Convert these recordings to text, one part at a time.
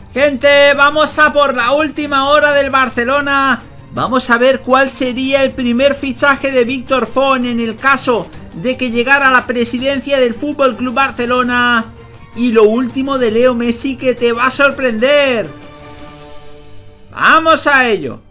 Gente, vamos a por la última hora del Barcelona. Vamos a ver cuál sería el primer fichaje de Víctor Font en el caso de que llegara a la presidencia del FC Barcelona. Y lo último de Leo Messi, que te va a sorprender. ¡Vamos a ello!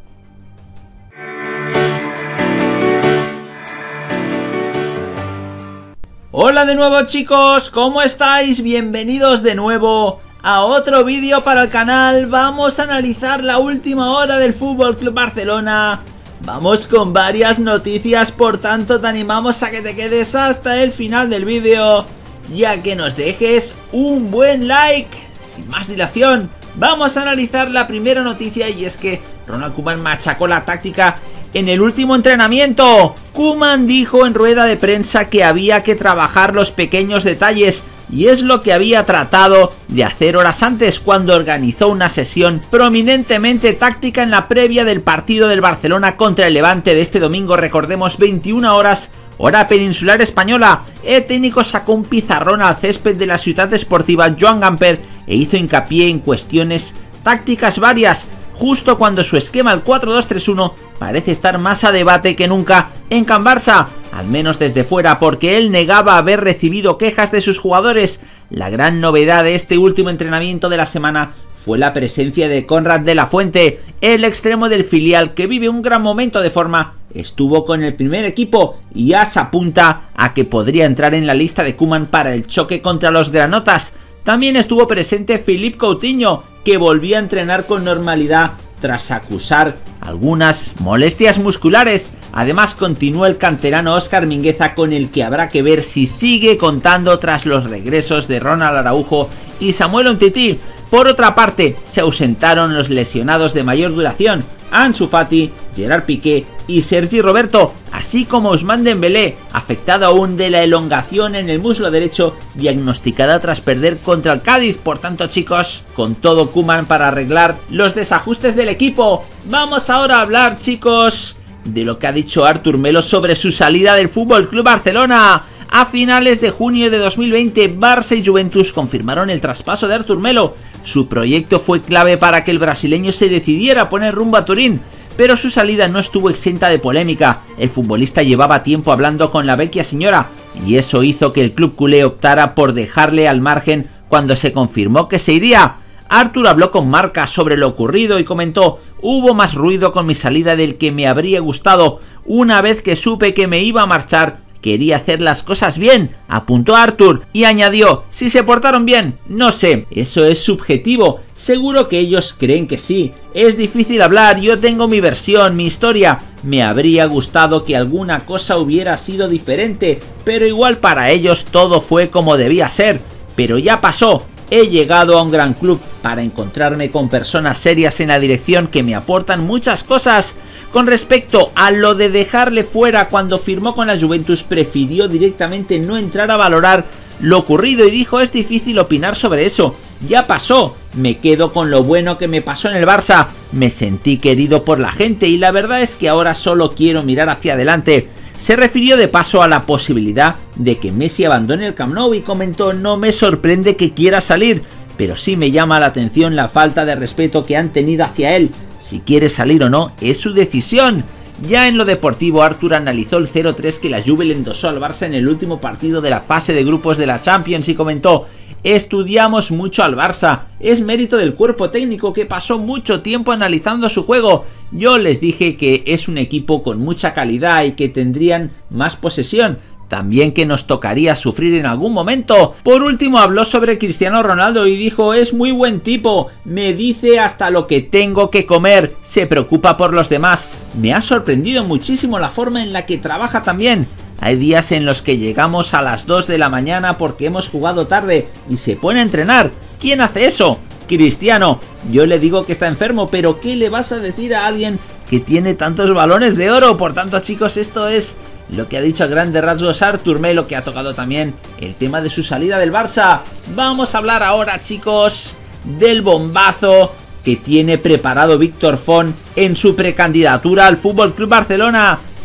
Hola de nuevo, chicos, ¿cómo estáis? Bienvenidos de nuevo a otro vídeo para el canal. Vamos a analizar la última hora del FC Barcelona. Vamos con varias noticias, por tanto te animamos a que te quedes hasta el final del vídeo y a que nos dejes un buen like. Sin más dilación, vamos a analizar la primera noticia, y es que Ronald Koeman machacó la táctica en el último entrenamiento. Koeman dijo en rueda de prensa que había que trabajar los pequeños detalles, y es lo que había tratado de hacer horas antes, cuando organizó una sesión prominentemente táctica en la previa del partido del Barcelona contra el Levante de este domingo. Recordemos, 21 horas, hora peninsular española. El técnico sacó un pizarrón al césped de la Ciutat Esportiva Joan Gamper e hizo hincapié en cuestiones tácticas varias, justo cuando su esquema, el 4-2-3-1, parece estar más a debate que nunca en Can Barça, al menos desde fuera, porque él negaba haber recibido quejas de sus jugadores. La gran novedad de este último entrenamiento de la semana fue la presencia de Konrad de la Fuente, el extremo del filial, que vive un gran momento de forma. Estuvo con el primer equipo y ya se apunta a que podría entrar en la lista de Koeman para el choque contra los granotas. También estuvo presente Philippe Coutinho, que volvía a entrenar con normalidad tras acusar algunas molestias musculares. Además, continúa el canterano Óscar Mingueza, con el que habrá que ver si sigue contando tras los regresos de Ronald Araujo y Samuel Umtiti. Por otra parte, se ausentaron los lesionados de mayor duración, Ansu Fati, Gerard Piqué y Sergi Roberto, así como Ousmane Dembélé, afectado aún de la elongación en el muslo derecho, diagnosticada tras perder contra el Cádiz. Por tanto, chicos, con todo Koeman para arreglar los desajustes del equipo. Vamos ahora a hablar, chicos, de lo que ha dicho Artur Melo sobre su salida del FC Barcelona. A finales de junio de 2020, Barça y Juventus confirmaron el traspaso de Artur Melo. Su proyecto fue clave para que el brasileño se decidiera a poner rumbo a Turín, pero su salida no estuvo exenta de polémica. El futbolista llevaba tiempo hablando con la vecchia señora, y eso hizo que el club culé optara por dejarle al margen cuando se confirmó que se iría. Artur habló con Marca sobre lo ocurrido y comentó: hubo más ruido con mi salida del que me habría gustado. Una vez que supe que me iba a marchar, quería hacer las cosas bien, apuntó Artur, y añadió: si se portaron bien, no sé, eso es subjetivo, seguro que ellos creen que sí, es difícil hablar, yo tengo mi versión, mi historia, me habría gustado que alguna cosa hubiera sido diferente, pero igual para ellos todo fue como debía ser, pero ya pasó. He llegado a un gran club para encontrarme con personas serias en la dirección que me aportan muchas cosas. Con respecto a lo de dejarle fuera cuando firmó con la Juventus, prefirió directamente no entrar a valorar lo ocurrido y dijo: es difícil opinar sobre eso, ya pasó, me quedo con lo bueno que me pasó en el Barça, me sentí querido por la gente y la verdad es que ahora solo quiero mirar hacia adelante. Se refirió de paso a la posibilidad de que Messi abandone el Camp Nou y comentó: no me sorprende que quiera salir, pero sí me llama la atención la falta de respeto que han tenido hacia él. Si quiere salir o no, es su decisión. Ya en lo deportivo, Artur analizó el 0-3 que la Juve le endosó al Barça en el último partido de la fase de grupos de la Champions y comentó: estudiamos mucho al Barça, es mérito del cuerpo técnico que pasó mucho tiempo analizando su juego. Yo les dije que es un equipo con mucha calidad y que tendrían más posesión, también que nos tocaría sufrir en algún momento. Por último, habló sobre Cristiano Ronaldo y dijo: es muy buen tipo, me dice hasta lo que tengo que comer, se preocupa por los demás, me ha sorprendido muchísimo la forma en la que trabaja también. Hay días en los que llegamos a las 2 de la mañana porque hemos jugado tarde y se pone a entrenar. ¿Quién hace eso? Cristiano. Yo le digo que está enfermo, pero ¿qué le vas a decir a alguien que tiene tantos balones de oro? Por tanto, chicos, esto es lo que ha dicho a grandes rasgos Artur Melo, que ha tocado también el tema de su salida del Barça. Vamos a hablar ahora, chicos, del bombazo que tiene preparado Víctor Font en su precandidatura al FC Barcelona.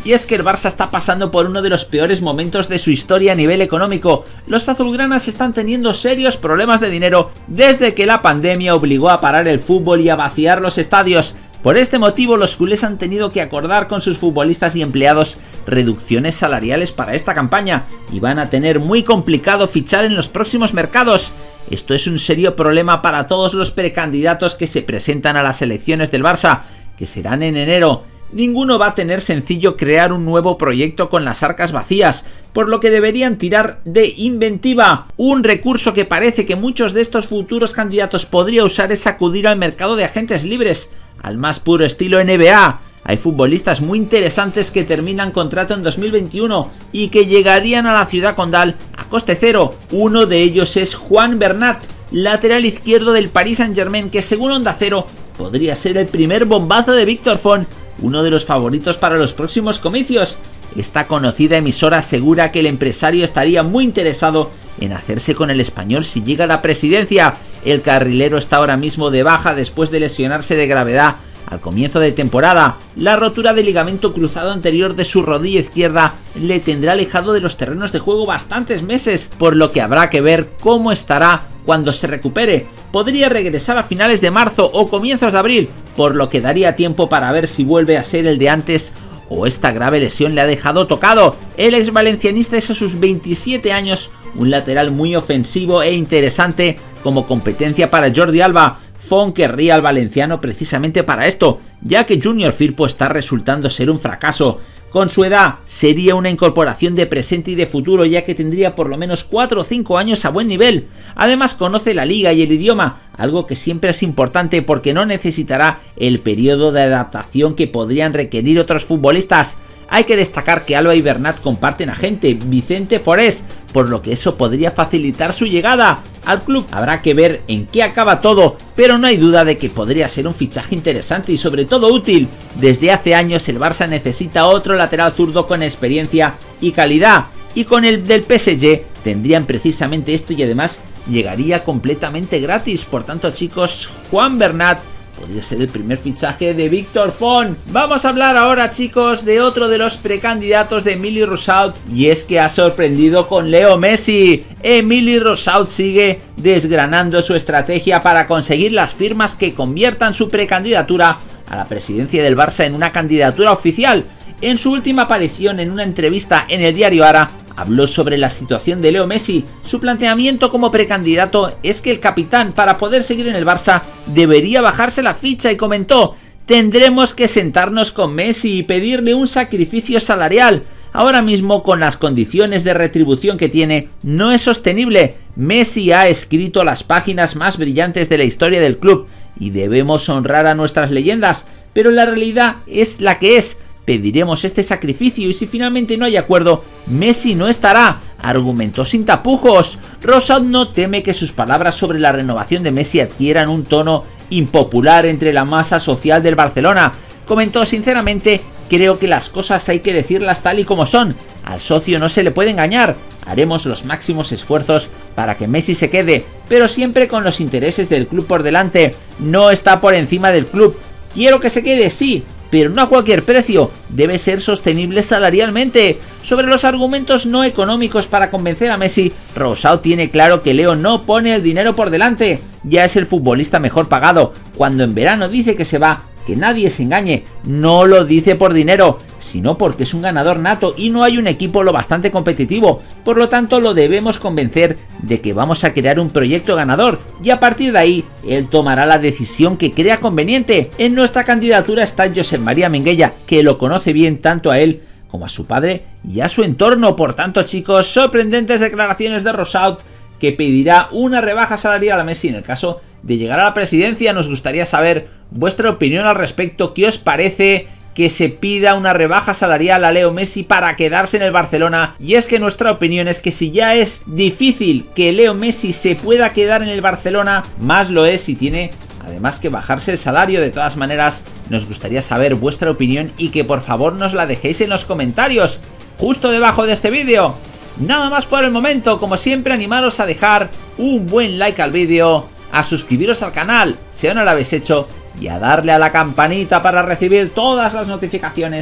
y es que el Barça está pasando por uno de los peores momentos de su historia a nivel económico. Los azulgranas están teniendo serios problemas de dinero desde que la pandemia obligó a parar el fútbol y a vaciar los estadios. Por este motivo, los culés han tenido que acordar con sus futbolistas y empleados reducciones salariales para esta campaña y van a tener muy complicado fichar en los próximos mercados. Esto es un serio problema para todos los precandidatos que se presentan a las elecciones del Barça, que serán en enero. Ninguno va a tener sencillo crear un nuevo proyecto con las arcas vacías, por lo que deberían tirar de inventiva. Un recurso que parece que muchos de estos futuros candidatos podría usar es acudir al mercado de agentes libres, al más puro estilo NBA. Hay futbolistas muy interesantes que terminan contrato en 2021 y que llegarían a la ciudad condal a coste cero. Uno de ellos es Juan Bernat, lateral izquierdo del Paris Saint-Germain, que según Onda Cero podría ser el primer bombazo de Víctor Font, uno de los favoritos para los próximos comicios. Esta conocida emisora asegura que el empresario estaría muy interesado en hacerse con el español si llega a la presidencia. El carrilero está ahora mismo de baja después de lesionarse de gravedad al comienzo de temporada. La rotura del ligamento cruzado anterior de su rodilla izquierda le tendrá alejado de los terrenos de juego bastantes meses, por lo que habrá que ver cómo estará cuando se recupere. Podría regresar a finales de marzo o comienzos de abril, por lo que daría tiempo para ver si vuelve a ser el de antes o esta grave lesión le ha dejado tocado. El ex valencianista es a sus 27 años un lateral muy ofensivo e interesante como competencia para Jordi Alba. Font querría al valenciano precisamente para esto, ya que Junior Firpo está resultando ser un fracaso. Con su edad sería una incorporación de presente y de futuro, ya que tendría por lo menos 4 o 5 años a buen nivel. Además conoce la liga y el idioma, algo que siempre es importante porque no necesitará el periodo de adaptación que podrían requerir otros futbolistas. Hay que destacar que Alba y Bernat comparten agente, Vicente Forés, por lo que eso podría facilitar su llegada al club. Habrá que ver en qué acaba todo, pero no hay duda de que podría ser un fichaje interesante y sobre todo útil. Desde hace años el Barça necesita otro lateral zurdo con experiencia y calidad, y con el del PSG tendrían precisamente esto y además llegaría completamente gratis. Por tanto, chicos, Juan Bernat podría ser el primer fichaje de Víctor Font. Vamos a hablar ahora, chicos, de otro de los precandidatos de Emili Roussaut, y es que ha sorprendido con Leo Messi. Emili Roussaut sigue desgranando su estrategia para conseguir las firmas que conviertan su precandidatura a la presidencia del Barça en una candidatura oficial. En su última aparición en una entrevista en el diario Ara, habló sobre la situación de Leo Messi. Su planteamiento como precandidato es que el capitán, para poder seguir en el Barça, debería bajarse la ficha, y comentó: tendremos que sentarnos con Messi y pedirle un sacrificio salarial. Ahora mismo, con las condiciones de retribución que tiene, no es sostenible. Messi ha escrito las páginas más brillantes de la historia del club y debemos honrar a nuestras leyendas, pero la realidad es la que es. Pediremos este sacrificio y si finalmente no hay acuerdo, Messi no estará, argumentó sin tapujos. Roussaut no teme que sus palabras sobre la renovación de Messi adquieran un tono impopular entre la masa social del Barcelona. Comentó: sinceramente, creo que las cosas hay que decirlas tal y como son. Al socio no se le puede engañar. Haremos los máximos esfuerzos para que Messi se quede, pero siempre con los intereses del club por delante. No está por encima del club. Quiero que se quede, sí, pero no a cualquier precio, debe ser sostenible salarialmente. Sobre los argumentos no económicos para convencer a Messi, Roussaut tiene claro que Leo no pone el dinero por delante, ya es el futbolista mejor pagado. Cuando en verano dice que se va, que nadie se engañe, no lo dice por dinero, sino porque es un ganador nato y no hay un equipo lo bastante competitivo. Por lo tanto, lo debemos convencer de que vamos a crear un proyecto ganador y a partir de ahí él tomará la decisión que crea conveniente. En nuestra candidatura está Josep María Minguella, que lo conoce bien tanto a él como a su padre y a su entorno. Por tanto, chicos, sorprendentes declaraciones de Roussaut, que pedirá una rebaja salarial a Messi en el caso de llegar a la presidencia. Nos gustaría saber vuestra opinión al respecto. ¿Qué os parece que se pida una rebaja salarial a Leo Messi para quedarse en el Barcelona? Y es que nuestra opinión es que si ya es difícil que Leo Messi se pueda quedar en el Barcelona, más lo es si tiene además que bajarse el salario. De todas maneras, nos gustaría saber vuestra opinión y que por favor nos la dejéis en los comentarios justo debajo de este vídeo. Nada más por el momento. Como siempre, animaros a dejar un buen like al vídeo, a suscribiros al canal si aún no lo habéis hecho y a darle a la campanita para recibir todas las notificaciones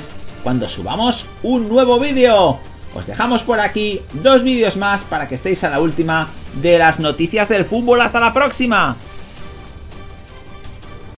cuando subamos un nuevo vídeo. Os dejamos por aquí 2 vídeos más para que estéis a la última de las noticias del fútbol. ¡Hasta la próxima!